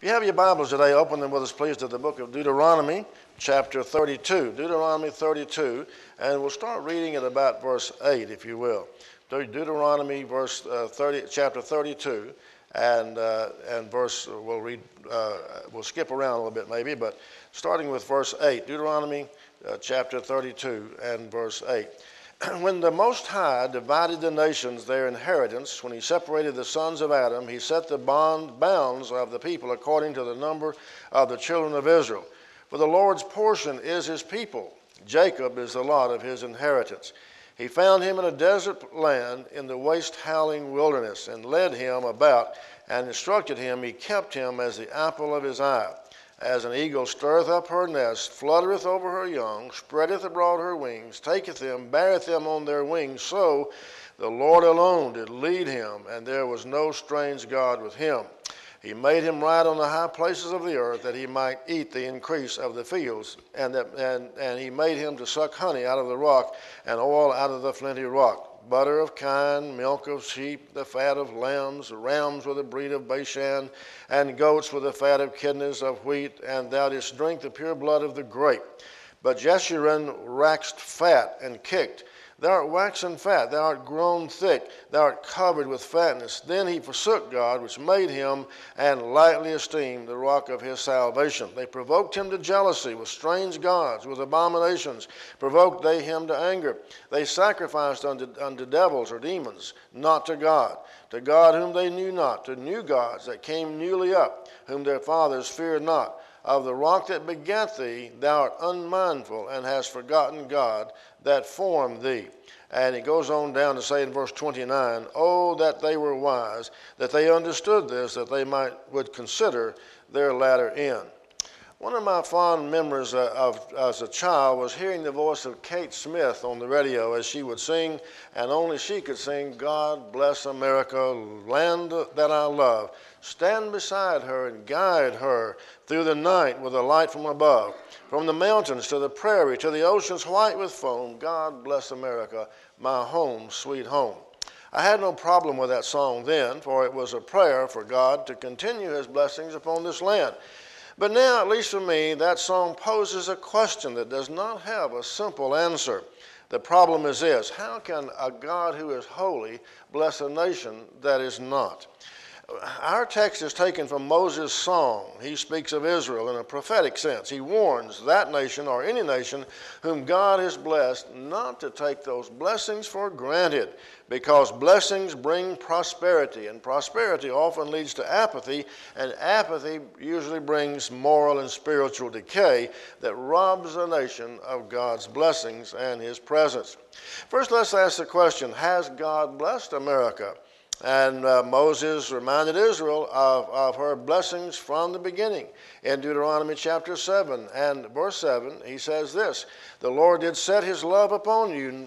If you have your Bibles today, open them with us, please, to the book of Deuteronomy, chapter 32. Deuteronomy 32, and we'll start reading at about verse 8, if you will. Deuteronomy chapter 32, and we'll skip around a little bit maybe, but starting with verse 8, Deuteronomy chapter 32 and verse 8. When the Most High divided the nations their inheritance, when he separated the sons of Adam, he set the bounds of the people according to the number of the children of Israel. For the Lord's portion is his people. Jacob is the lot of his inheritance. He found him in a desert land in the waste howling wilderness, and led him about, and instructed him. He kept him as the apple of his eye. As an eagle stirreth up her nest, fluttereth over her young, spreadeth abroad her wings, taketh them, beareth them on their wings, so the Lord alone did lead him, and there was no strange God with him. He made him ride on the high places of the earth, that he might eat the increase of the fields, and he made him to suck honey out of the rock, and oil out of the flinty rock. Butter of kine, milk of sheep, the fat of lambs, rams with the breed of Bashan, and goats with the fat of kidneys of wheat, and thou didst drink the pure blood of the grape. But Jeshurun waxed fat and kicked. Thou art waxen fat, thou art grown thick, thou art covered with fatness. Then he forsook God, which made him, and lightly esteemed the rock of his salvation. They provoked him to jealousy with strange gods, with abominations. Provoked they him to anger. They sacrificed unto devils or demons, not to God whom they knew not, to new gods that came newly up, whom their fathers feared not. Of the rock that begat thee, thou art unmindful, and hast forgotten God that formed thee. And he goes on down to say in verse 29, Oh, that they were wise, that they understood this, that they would consider their latter end. One of my fond memories as a child was hearing the voice of Kate Smith on the radio as she would sing, and only she could sing, God bless America, land that I love. Stand beside her and guide her through the night with a light from above. From the mountains to the prairie, to the oceans white with foam, God bless America, my home, sweet home. I had no problem with that song then, for it was a prayer for God to continue his blessings upon this land. But now, at least for me, that song poses a question that does not have a simple answer. The problem is this: how can a God who is holy bless a nation that is not? Our text is taken from Moses' song. He speaks of Israel in a prophetic sense. He warns that nation or any nation whom God has blessed not to take those blessings for granted, because blessings bring prosperity, and prosperity often leads to apathy, and apathy usually brings moral and spiritual decay that robs a nation of God's blessings and his presence. First, let's ask the question, has God blessed America? And Moses reminded Israel of her blessings from the beginning. In Deuteronomy chapter 7 and verse 7, he says this: The Lord did set his love upon you,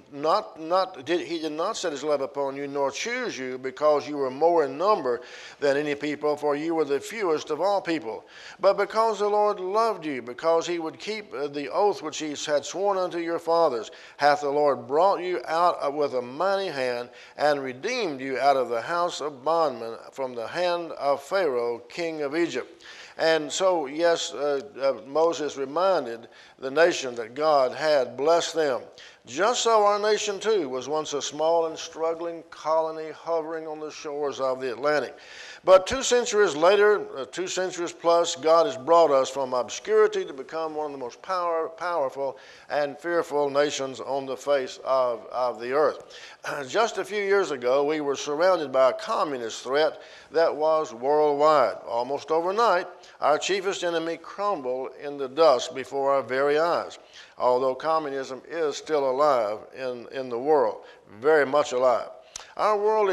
he did not set his love upon you, nor choose you, because you were more in number than any people, for you were the fewest of all people. But because the Lord loved you, because he would keep the oath which he had sworn unto your fathers, hath the Lord brought you out with a mighty hand, and redeemed you out of the house of bondmen, from the hand of Pharaoh, king of Egypt. And so, yes, Moses reminded the nation that God had blessed them. Just so our nation, too, was once a small and struggling colony hovering on the shores of the Atlantic. But 2 centuries later, 2 centuries plus, God has brought us from obscurity to become one of the most powerful and fearful nations on the face of the earth. Just a few years ago, we were surrounded by a communist threat that was worldwide. Almost overnight, our chiefest enemy crumbled in the dust before our very eyes. Although communism is still alive in the world, very much alive. Our world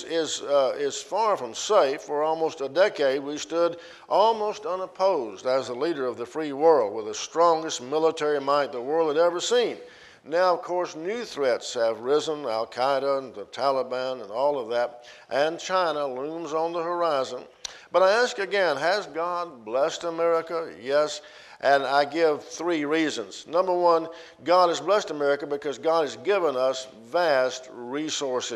is far from safe. For almost a decade, we stood almost unopposed as the leader of the free world, with the strongest military might the world had ever seen. Now, of course, new threats have risen, Al-Qaeda and the Taliban and all of that, and China looms on the horizon. But I ask again, has God blessed America? Yes. And I give 3 reasons. Number 1, God has blessed America because God has given us vast resources.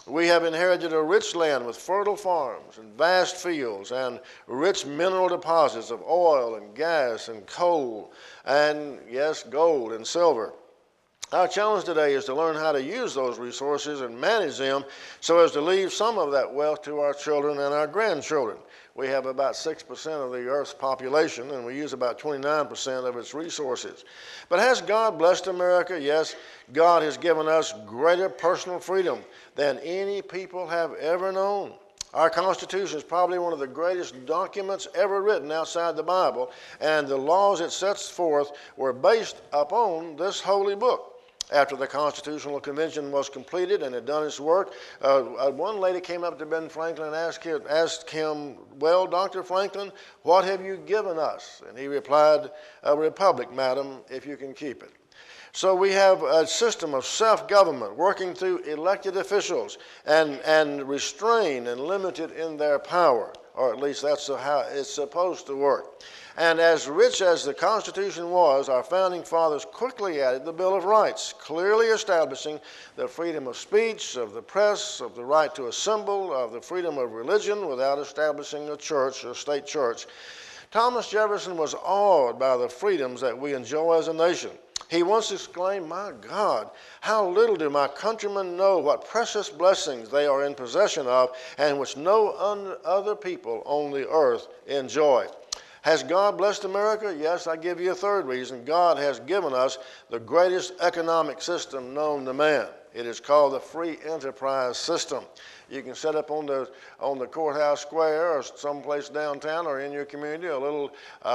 We have inherited a rich land with fertile farms and vast fields and rich mineral deposits of oil and gas and coal and, yes, gold and silver. Our challenge today is to learn how to use those resources and manage them so as to leave some of that wealth to our children and our grandchildren. We have about 6% of the earth's population, and we use about 29% of its resources. But has God blessed America? Yes, God has given us greater personal freedom than any people have ever known. Our Constitution is probably one of the greatest documents ever written outside the Bible, and the laws it sets forth were based upon this holy book. After the Constitutional Convention was completed and had done its work, one lady came up to Ben Franklin and asked him, "Well, Dr. Franklin, what have you given us?" And he replied, "A republic, madam, if you can keep it." So we have a system of self-government working through elected officials and restrained and limited in their power, or at least that's how it's supposed to work. And as rich as the Constitution was, our founding fathers quickly added the Bill of Rights, clearly establishing the freedom of speech, of the press, of the right to assemble, of the freedom of religion without establishing a church or state church. Thomas Jefferson was awed by the freedoms that we enjoy as a nation. He once exclaimed, "My God, how little do my countrymen know what precious blessings they are in possession of and which no other people on the earth enjoy." Has God blessed America? Yes, I give you a third reason. God has given us the greatest economic system known to man. It is called the free enterprise system. You can set up on the courthouse square or someplace downtown or in your community a little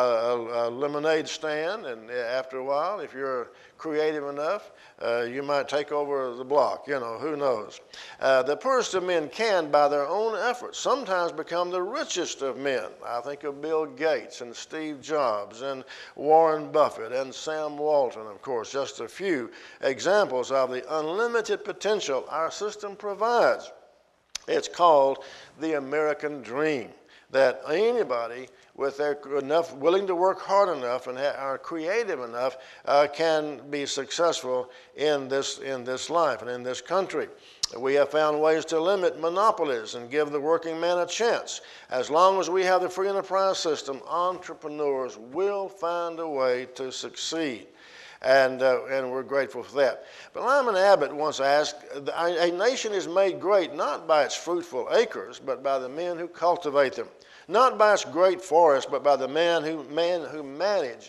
lemonade stand, and after a while, if you're creative enough, you might take over the block. You know, who knows? The poorest of men can, by their own efforts, sometimes become the richest of men. I think of Bill Gates and Steve Jobs and Warren Buffett and Sam Walton, of course, just a few examples of the unlimited potential our system provides. It's called the American dream, that anybody with their enough willing to work hard enough and are creative enough can be successful in this life and in this country. We have found ways to limit monopolies and give the working man a chance. As long as we have the free enterprise system, entrepreneurs will find a way to succeed. And we're grateful for that. But Lyman Abbott once asked, "A nation is made great not by its fruitful acres, but by the men who cultivate them. Not by its great forests, but by the men who manage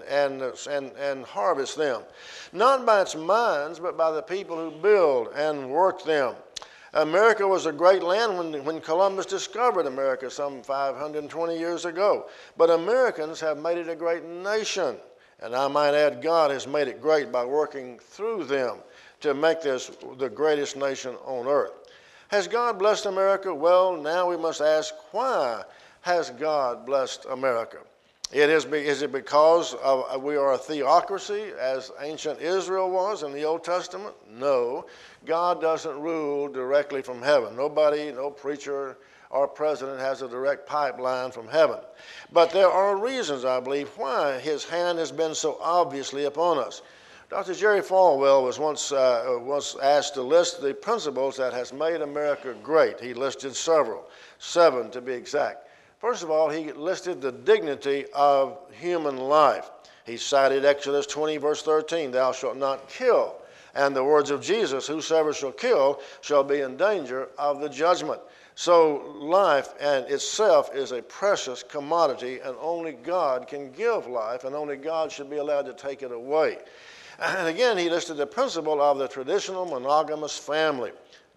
and harvest them. Not by its mines, but by the people who build and work them." America was a great land when Columbus discovered America some 520 years ago. But Americans have made it a great nation. And I might add, God has made it great by working through them to make this the greatest nation on earth. Has God blessed America? Well, now we must ask, why has God blessed America? Is it because we are a theocracy, as ancient Israel was in the Old Testament? No. God doesn't rule directly from heaven. Nobody, no preacher, our president has a direct pipeline from heaven. But there are reasons, I believe, why his hand has been so obviously upon us. Dr. Jerry Falwell was once asked to list the principles that has made America great. He listed several, 7 to be exact. First of all, he listed the dignity of human life. He cited Exodus 20, verse 13, "Thou shalt not kill." And the words of Jesus, "Whosoever shall kill shall be in danger of the judgment." So life and itself is a precious commodity, and only God can give life, and only God should be allowed to take it away. And again, he listed the principle of the traditional monogamous family.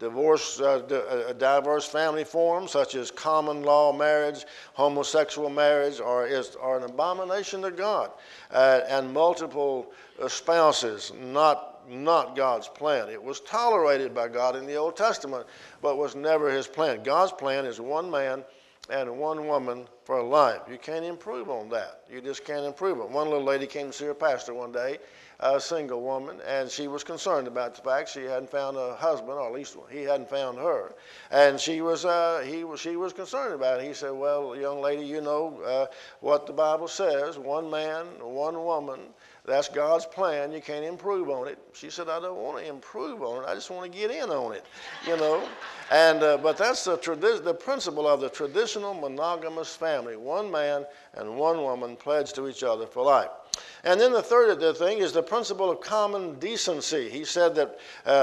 Diverse family forms such as common law marriage, homosexual marriage are an abomination to God, and multiple spouses, not God's plan. It was tolerated by God in the Old Testament, but was never his plan. God's plan is one man and one woman for life. You can't improve on that. You just can't improve it. One little lady came to see her pastor one day, a single woman, and she was concerned about the fact she hadn't found a husband, or at least he hadn't found her. And she was concerned about it. He said, "Well, young lady, you know what the Bible says, one man, one woman, That's God's plan. You can't improve on it. She said, I don't want to improve on it. I just want to get in on it, you know. And but that's the principle of the traditional monogamous family. One man and one woman pledged to each other for life. And then the third thing is the principle of common decency. He said that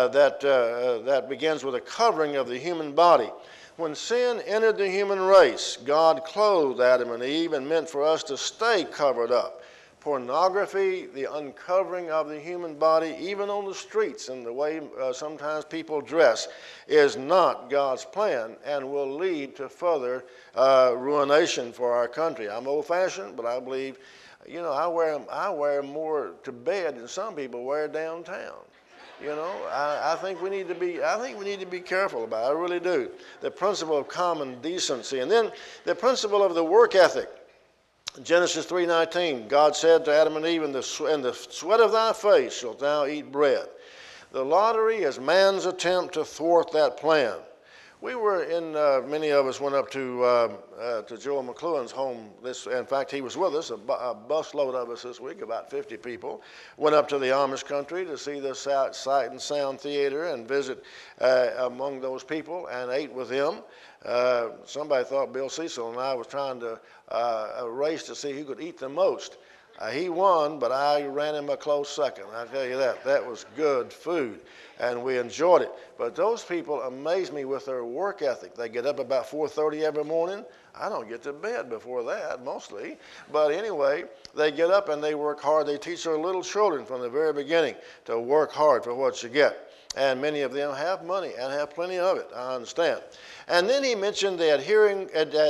that begins with a covering of the human body. When sin entered the human race, God clothed Adam and Eve and meant for us to stay covered up. Pornography, the uncovering of the human body, even on the streets and the way sometimes people dress, is not God's plan and will lead to further ruination for our country. I'm old-fashioned, but I believe, you know, I wear more to bed than some people wear downtown. You know, I think we need to be careful about it. I really do. The principle of common decency, and then the principle of the work ethic. Genesis 3:19, God said to Adam and Eve, in the sweat of thy face shalt thou eat bread. The lottery is man's attempt to thwart that plan. We were many of us went up to Joel McLuhan's home. In fact, he was with us, a busload of us this week, about 50 people. Went up to the Amish country to see the Sight and Sound Theater and visit among those people and ate with them. Somebody thought Bill Cecil and I was trying to race to see who could eat the most. He won, but I ran him a close second. I tell you that. That was good food, and we enjoyed it. But those people amaze me with their work ethic. They get up about 4:30 every morning. I don't get to bed before that, mostly. But anyway, they get up and they work hard. They teach their little children from the very beginning to work hard for what you get. And many of them have money and have plenty of it, I understand. And then he mentioned the adhering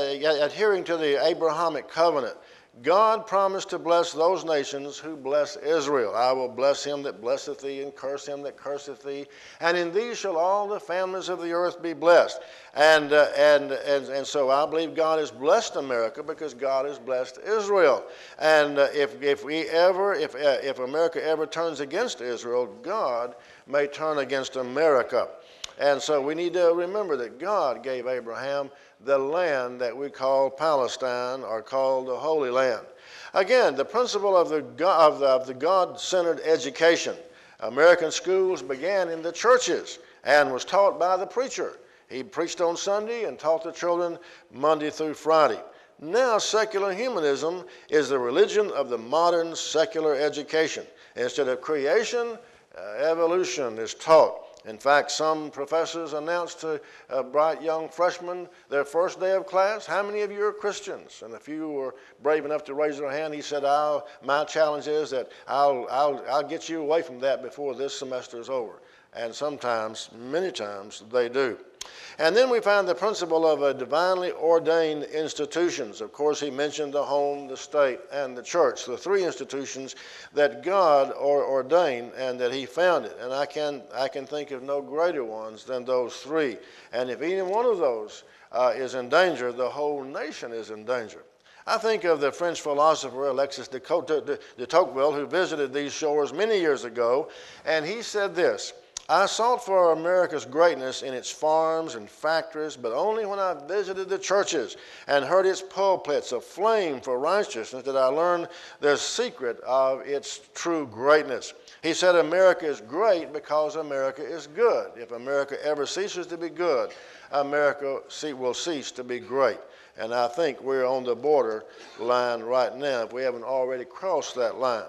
to the Abrahamic covenant. God promised to bless those nations who bless Israel. I will bless him that blesseth thee, and curse him that curseth thee. And in thee shall all the families of the earth be blessed. And so I believe God has blessed America because God has blessed Israel. And if America ever turns against Israel, God may turn against America. And so we need to remember that God gave Abraham the land that we call Palestine, or called the Holy Land. Again, the principle of the God-centered education. American schools began in the churches and was taught by the preacher. He preached on Sunday and taught the children Monday through Friday. Now secular humanism is the religion of the modern secular education. Instead of creation, evolution is taught. In fact, some professors announced to bright young freshmen their first day of class, how many of you are Christians? And a few were brave enough to raise their hand. He said, my challenge is that I'll get you away from that before this semester is over. And sometimes, many times, they do. And then we find the principle of divinely ordained institutions. Of course, he mentioned the home, the state, and the church, the three institutions that God ordained and that he founded. And I can think of no greater ones than those three. And if any one of those is in danger, the whole nation is in danger. I think of the French philosopher Alexis de Tocqueville, who visited these shores many years ago, and he said this: I sought for America's greatness in its farms and factories, but only when I visited the churches and heard its pulpits aflame for righteousness did I learn the secret of its true greatness. He said America is great because America is good. If America ever ceases to be good, America will cease to be great. And I think we're on the border line right now, if we haven't already crossed that line.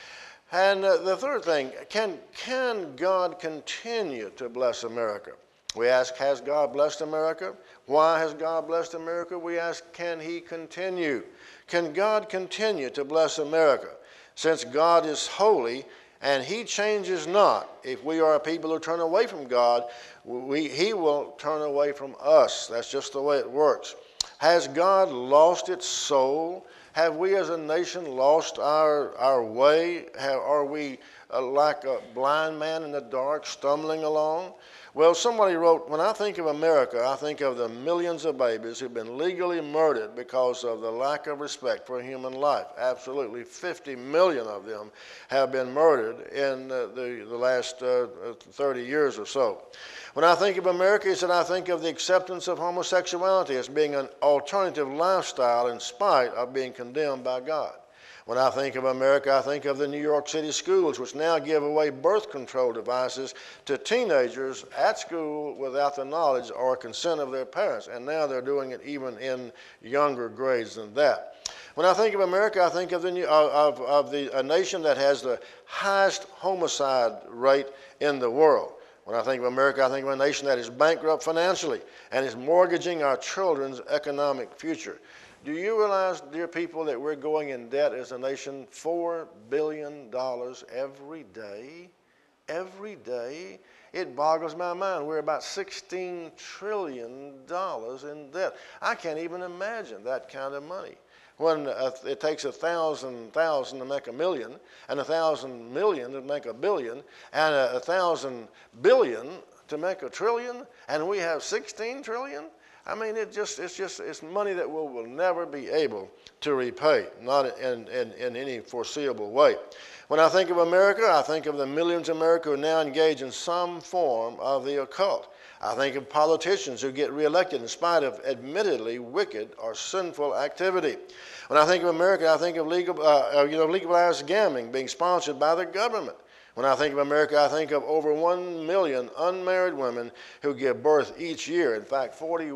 And the third thing, can God continue to bless America? We ask, has God blessed America? Why has God blessed America? We ask, can he continue? Can God continue to bless America? Since God is holy and he changes not, if we are a people who turn away from God, he will turn away from us. That's just the way it works. Has God lost its soul? Have we as a nation lost our way? Are we like a blind man in the dark stumbling along? Well, somebody wrote, when I think of America, I think of the millions of babies who've been legally murdered because of the lack of respect for human life. Absolutely 50 million of them have been murdered in the last 30 years or so. When I think of America, he said, I think of the acceptance of homosexuality as being an alternative lifestyle in spite of being condemned by God. When I think of America, I think of the New York City schools, which now give away birth control devices to teenagers at school without the knowledge or consent of their parents. And now they're doing it even in younger grades than that. When I think of America, I think of a nation that has the highest homicide rate in the world. When I think of America, I think of a nation that is bankrupt financially and is mortgaging our children's economic future. Do you realize, dear people, that we're going in debt as a nation $4 billion every day? Every day? It boggles my mind. We're about $16 trillion in debt. I can't even imagine that kind of money. When it takes 1,000 to make a million, and 1,000 million to make a billion, and 1,000 billion to make a trillion, and we have 16 trillion? I mean, it's money that we will never be able to repay, not in any foreseeable way. When I think of America, I think of the millions of America who now engage in some form of the occult. I think of politicians who get reelected in spite of admittedly wicked or sinful activity. When I think of America, I think of legalized gambling being sponsored by the government. When I think of America, I think of over 1 million unmarried women who give birth each year. In fact,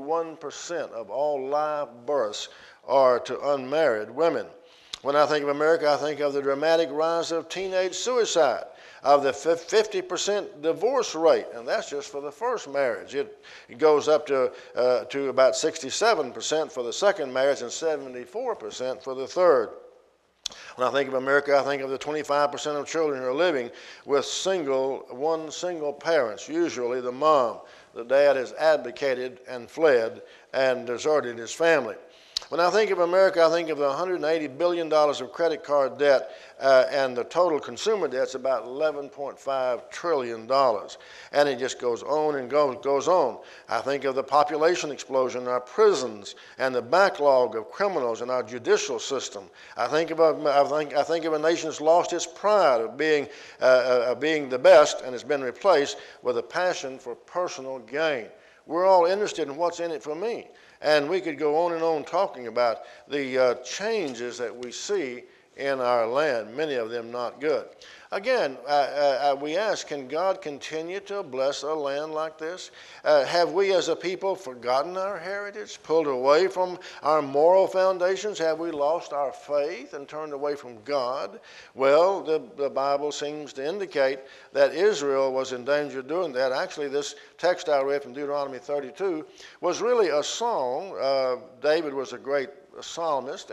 41% of all live births are to unmarried women. When I think of America, I think of the dramatic rise of teenage suicide, of the 50% divorce rate, and that's just for the first marriage. It goes up to about 67% for the second marriage and 74% for the third. When I think of America, I think of the 25% of children who are living with one single parents, usually the mom. The dad has abdicated and fled and deserted his family. When I think of America, I think of the $180 billion of credit card debt, and the total consumer debt's about $11.5 trillion. And it just goes on and goes on. I think of the population explosion in our prisons and the backlog of criminals in our judicial system. I think of a nation that's lost its pride of being the best and has been replaced with a passion for personal gain. We're all interested in what's in it for me. And we could go on and on talking about the changes that we see in our land, many of them not good. Again, we ask, can God continue to bless a land like this? Have we as a people forgotten our heritage, pulled away from our moral foundations? Have we lost our faith and turned away from God? Well, the Bible seems to indicate that Israel was in danger of doing that. Actually, this text I read from Deuteronomy 32 was really a song. David was a great psalmist,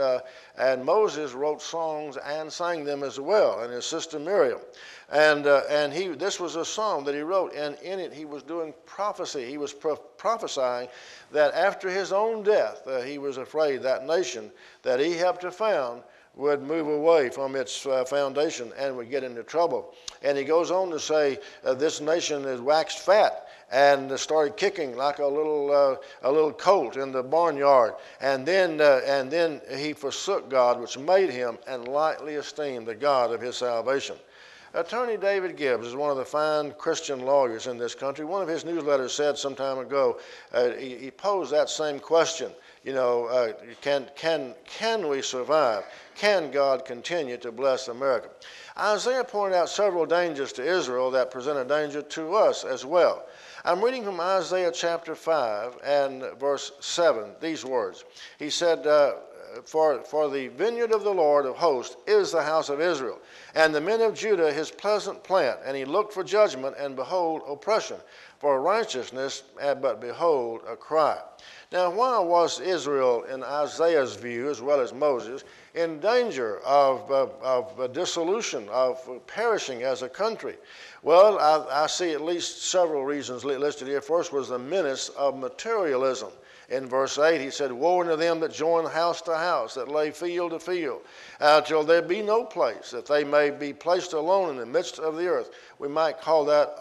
and Moses wrote songs and sang them as well, and his sister Miriam. And this was a song that he wrote, and in it he was doing prophecy. He was prophesying that after his own death, he was afraid that nation that he helped to found would move away from its foundation and would get into trouble. And he goes on to say, this nation has waxed fat and started kicking like a little colt in the barnyard. And then he forsook God, which made him, and lightly esteemed the God of his salvation. Attorney David Gibbs is one of the fine Christian lawyers in this country. One of his newsletters said some time ago, he posed that same question. You know, can we survive? Can God continue to bless America? Isaiah pointed out several dangers to Israel that present a danger to us as well. I'm reading from Isaiah chapter 5 and verse 7, these words. He said, for the vineyard of the Lord of hosts is the house of Israel, and the men of Judah his pleasant plant. And he looked for judgment, and behold, oppression, for righteousness, but behold, a cry. Now, why was Israel, in Isaiah's view, as well as Moses, in danger of dissolution, of perishing as a country? Well, I see at least several reasons listed here. First was the menace of materialism. In verse 8, he said, woe unto them that join house to house, that lay field to field, till there be no place, that they may be placed alone in the midst of the earth. We might call that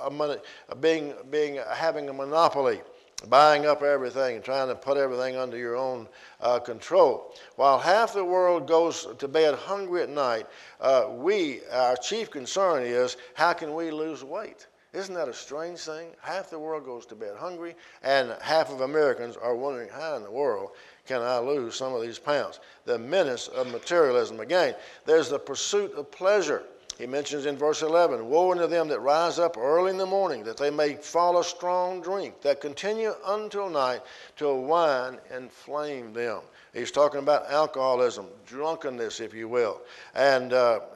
having a monopoly, buying up everything and trying to put everything under your own control. While half the world goes to bed hungry at night, our chief concern is, how can we lose weight? Isn't that a strange thing? Half the world goes to bed hungry, and half of Americans are wondering, how in the world can I lose some of these pounds? The menace of materialism. Again, there's the pursuit of pleasure. He mentions in verse 11, woe unto them that rise up early in the morning, that they may follow strong drink, that continue until night, till wine inflame them. He's talking about alcoholism, drunkenness, if you will. And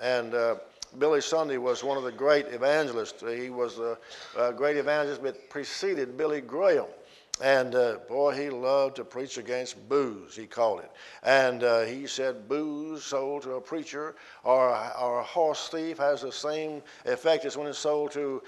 Billy Sunday was one of the great evangelists. He was a great evangelist that preceded Billy Graham. And boy, he loved to preach against booze, he called it. And he said booze sold to a preacher or a horse thief has the same effect as when it's sold to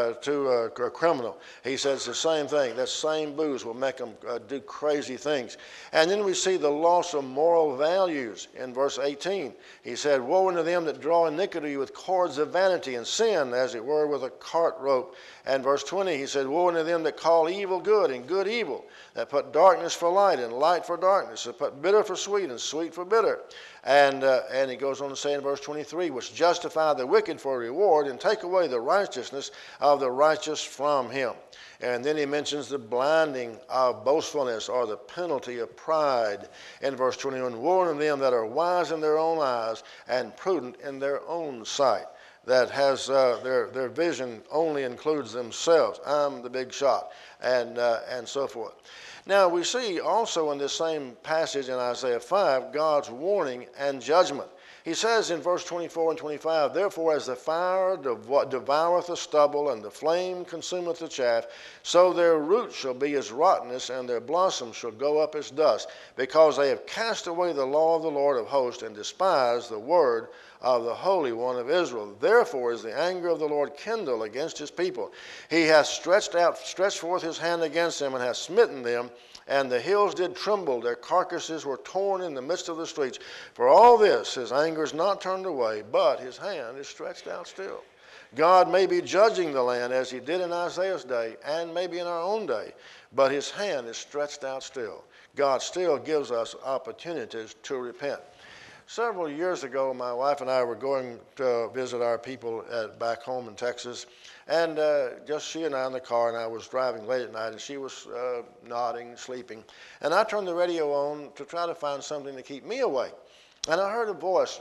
a criminal. He said it's the same thing. That same booze will make them do crazy things. And then we see the loss of moral values in verse 18. He said, woe unto them that draw iniquity with cords of vanity, and sin, as it were, with a cart rope. And verse 20, he said, woe unto them that call evil good and good evil, that put darkness for light and light for darkness, that put bitter for sweet and sweet for bitter. And he goes on to say in verse 23, which justify the wicked for reward and take away the righteousness of the righteous from him. And then he mentions the blinding of boastfulness, or the penalty of pride, in verse 21. Woe unto them that are wise in their own eyes and prudent in their own sight, that has their vision only includes themselves. I'm the big shot, and so forth. Now we see also in this same passage in Isaiah 5 God's warning and judgment. He says in verse 24 and 25, therefore as the fire devoureth the stubble, and the flame consumeth the chaff, so their roots shall be as rottenness, and their blossoms shall go up as dust, because they have cast away the law of the Lord of hosts, and despised the word of the Holy One of Israel. Therefore is the anger of the Lord kindled against his people. He hath stretched forth his hand against them, and hath smitten them, and the hills did tremble, their carcasses were torn in the midst of the streets. For all this his anger is not turned away, but his hand is stretched out still. God may be judging the land as he did in Isaiah's day, and maybe in our own day, but his hand is stretched out still. God still gives us opportunities to repent. Several years ago, my wife and I were going to visit our people back home in Texas, and just she and I in the car, and I was driving late at night, and she was nodding, sleeping. And I turned the radio on to try to find something to keep me awake. And I heard a voice,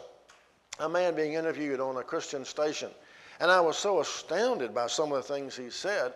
a man being interviewed on a Christian station. And I was so astounded by some of the things he said,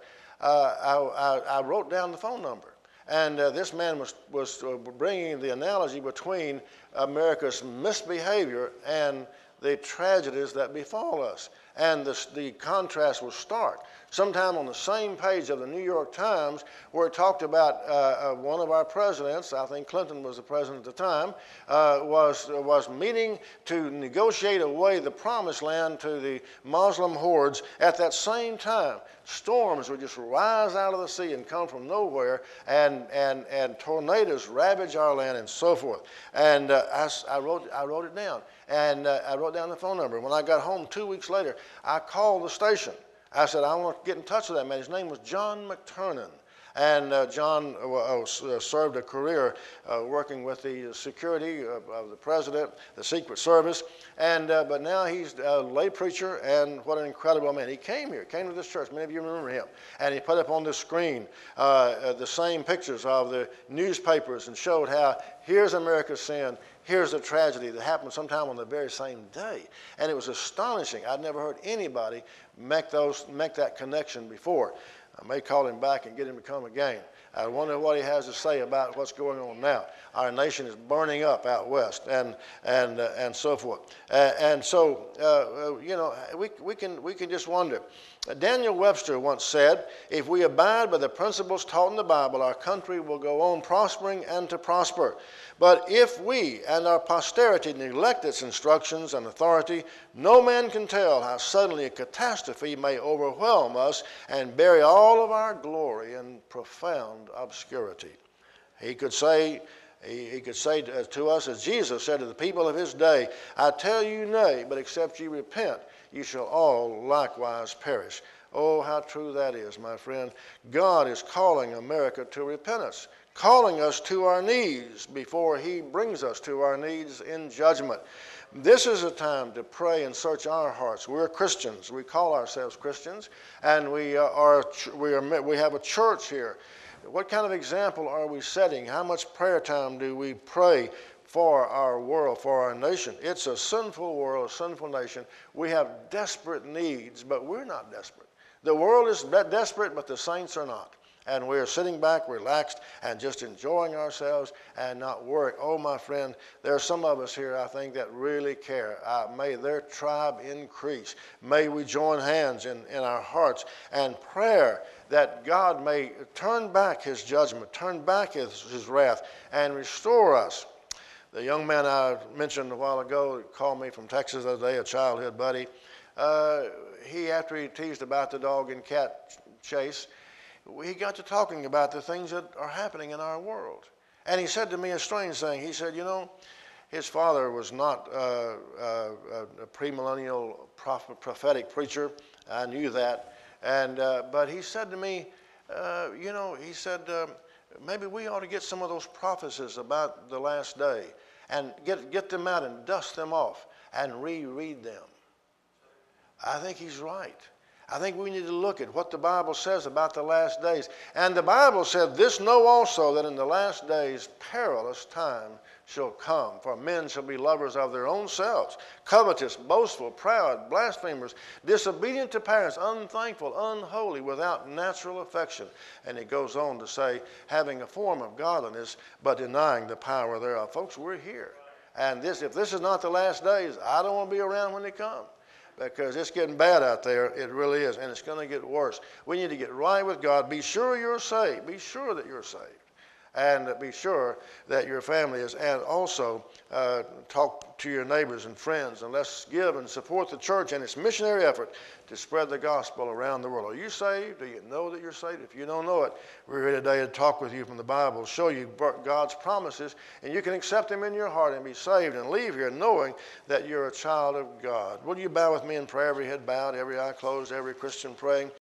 I wrote down the phone number. And this man was bringing the analogy between America's misbehavior and the tragedies that befall us. And the contrast was stark. Sometime on the same page of the New York Times, where it talked about one of our presidents, I think Clinton was the president at the time, was meeting to negotiate away the promised land to the Muslim hordes. At that same time, storms would just rise out of the sea and come from nowhere, and tornadoes ravage our land and so forth. And I wrote it down, and I wrote down the phone number. When I got home 2 weeks later, I called the station. I said, I want to get in touch with that man. His name was John McTernan. And John served a career working with the security of the president, the Secret Service, but now he's a lay preacher, and what an incredible man. He came to this church. Many of you remember him. And he put up on the screen the same pictures of the newspapers and showed how here's America's sin, here's the tragedy that happened sometime on the very same day. And it was astonishing. I'd never heard anybody make that connection before. I may call him back and get him to come again. I wonder what he has to say about what's going on now. Our nation is burning up out west, and so forth. We can just wonder. Daniel Webster once said, if we abide by the principles taught in the Bible, our country will go on prospering and to prosper. But if we and our posterity neglect its instructions and authority, no man can tell how suddenly a catastrophe may overwhelm us and bury all of our glory in profound obscurity. He could say to us, as Jesus said to the people of his day, I tell you nay, but except ye repent, ye shall all likewise perish. Oh, how true that is, my friend. God is calling America to repentance. calling us to our knees before he brings us to our knees in judgment. This is a time to pray and search our hearts. We're Christians. We call ourselves Christians, and we have a church here. What kind of example are we setting? How much prayer time do we pray for our world, for our nation? It's a sinful world, a sinful nation. We have desperate needs, but we're not desperate. The world is desperate, but the saints are not. And we're sitting back, relaxed, and just enjoying ourselves and not worrying. Oh, my friend, there are some of us here, I think, that really care. May their tribe increase. May we join hands in our hearts and prayer that God may turn back his judgment, turn back his wrath, and restore us. The young man I mentioned a while ago called me from Texas the other day, a childhood buddy. After he teased about the dog and cat chase, he got to talking about the things that are happening in our world. And he said to me a strange thing. He said, his father was not a premillennial prophetic preacher. I knew that. But he said to me, maybe we ought to get some of those prophecies about the last day and get them out and dust them off and reread them. I think he's right. I think we need to look at what the Bible says about the last days. And the Bible said, "This know also, that in the last days perilous time shall come. For men shall be lovers of their own selves, covetous, boastful, proud, blasphemers, disobedient to parents, unthankful, unholy, without natural affection." And it goes on to say, having a form of godliness, but denying the power thereof. Folks, we're here. And if this is not the last days, I don't want to be around when they come. Because it's getting bad out there. It really is. And it's going to get worse. We need to get right with God. Be sure you're saved. Be sure that you're saved. And be sure that your family is. And also talk to your neighbors and friends. And let's give and support the church and its missionary effort to spread the gospel around the world. Are you saved? Do you know that you're saved? If you don't know it, we're here today to talk with you from the Bible, show you God's promises, and you can accept them in your heart and be saved and leave here knowing that you're a child of God. Will you bow with me in prayer, every head bowed, every eye closed, every Christian praying?